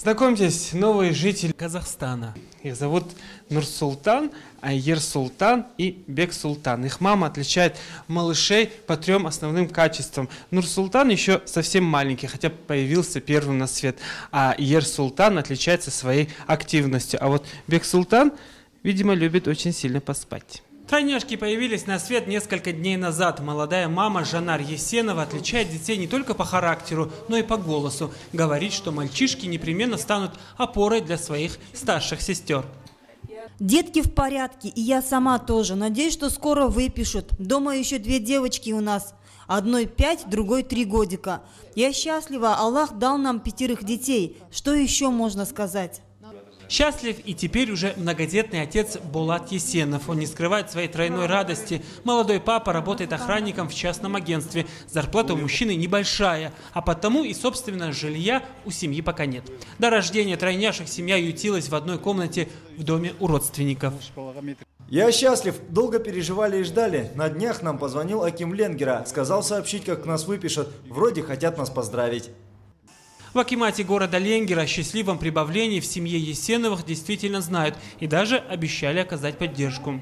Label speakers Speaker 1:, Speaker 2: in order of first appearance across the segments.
Speaker 1: Знакомьтесь, новый житель Казахстана. Их зовут Нурсултан, Ерсултан и Бексултан. Их мама отличает малышей по 3 основным качествам. Нурсултан еще совсем маленький, хотя появился первым на свет. А Ерсултан отличается своей активностью. А вот Бексултан, видимо, любит очень сильно поспать. Тройняшки появились на свет несколько дней назад. Молодая мама Жанар Есенова отличает детей не только по характеру, но и по голосу. Говорит, что мальчишки непременно станут опорой для своих старших сестер.
Speaker 2: Детки в порядке, и я сама тоже. Надеюсь, что скоро выпишут. Дома еще 2 девочки у нас. Одной 5, другой 3 годика. Я счастлива, Аллах дал нам 5 детей. Что еще можно сказать?
Speaker 1: Счастлив и теперь уже многодетный отец Булат Есенов. Он не скрывает своей тройной радости. Молодой папа работает охранником в частном агентстве. Зарплата у мужчины небольшая, а потому и собственного жилья у семьи пока нет. До рождения тройняшек семья ютилась в одной комнате в доме у родственников.
Speaker 3: Я счастлив. Долго переживали и ждали. На днях нам позвонил аким Ленгера. Сказал сообщить, как нас выпишут. Вроде хотят нас поздравить.
Speaker 1: В акимате города Ленгера о счастливом прибавлении в семье Есеновых действительно знают и даже обещали оказать поддержку.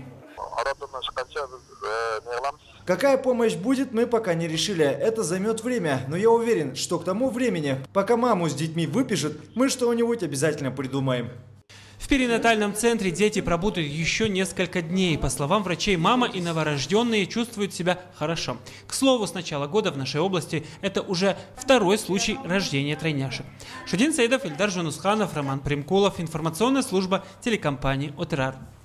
Speaker 3: Какая помощь будет, мы пока не решили. Это займет время, но я уверен, что к тому времени, пока маму с детьми выпишут, мы что-нибудь обязательно придумаем.
Speaker 1: В перинатальном центре дети пробудут еще несколько дней. По словам врачей, мама и новорожденные чувствуют себя хорошо. К слову, с начала года в нашей области это уже 2-й случай рождения тройняшек. Шудин Саидов, Ильдар Жанусханов, Роман Примкулов. Информационная служба телекомпании ОТРАР.